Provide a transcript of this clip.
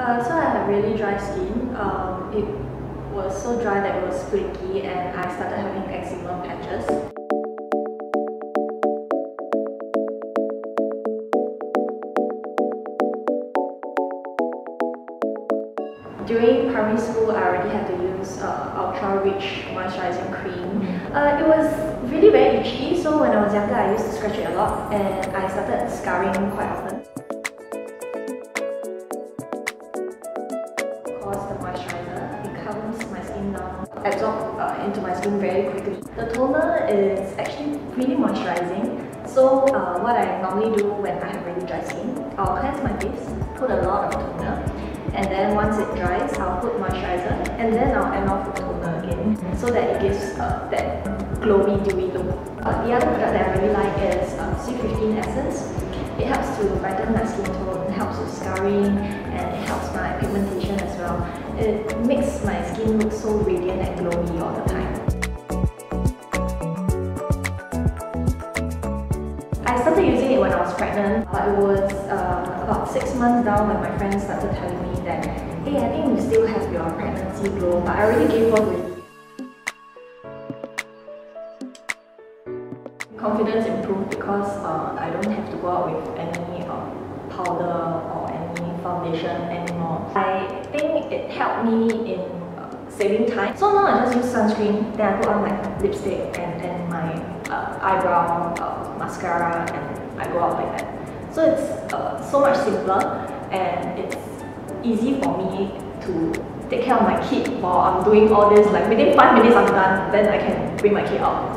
So I have really dry skin. It was so dry that it was flaky and I started having eczema patches. During primary school, I already had to use ultra rich moisturizing cream. It was really very itchy, so when I was younger, I used to scratch it a lot and I started scarring quite often. Because the moisturizer, it calms my skin down, absorbs into my skin very quickly. The toner is actually really moisturizing. So what I normally do when I have really dry skin, I'll cleanse my face, put a lot of toner, and then once it dries, I'll put moisturizer, and then I'll end off with toner again, so that it gives that glowy, dewy look. The other product that I really like is C15 Essence. It helps to brighten my skin tone, it helps with scarring, and it helps my pigmentation as well. It makes my skin look so radiant and glowy all the time. I started using it when I was pregnant, but it was about 6 months down when my friends started telling me that, hey, I think you still have your pregnancy glow, but I already gave birth already. Confidence improved because I don't have to go out with any powder or any foundation anymore. I think it helped me in saving time. So now I just use sunscreen, then I put on like lipstick and my eyebrow mascara, and I go out like that. So it's so much simpler and it's easy for me to take care of my kid while I'm doing all this. Like within 5 minutes I'm done, then I can bring my kid out.